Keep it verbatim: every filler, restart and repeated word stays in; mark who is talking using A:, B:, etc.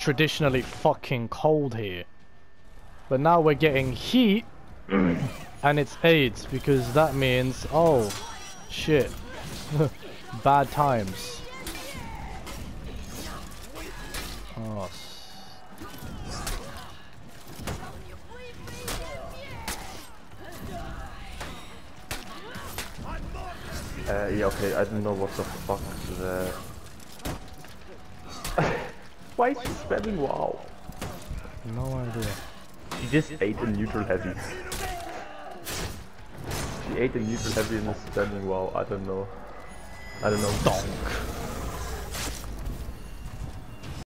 A: traditionally fucking cold here. But now we're getting heat and it's AIDS because that means, oh shit, bad times. Oh.
B: Uh, yeah, okay, I don't know what the fuck the... Why is she spamming WoW?
A: No idea.
B: She just ate a neutral heavy. She ate a neutral heavy and is spamming WoW, I don't know. I don't know.
A: Donk.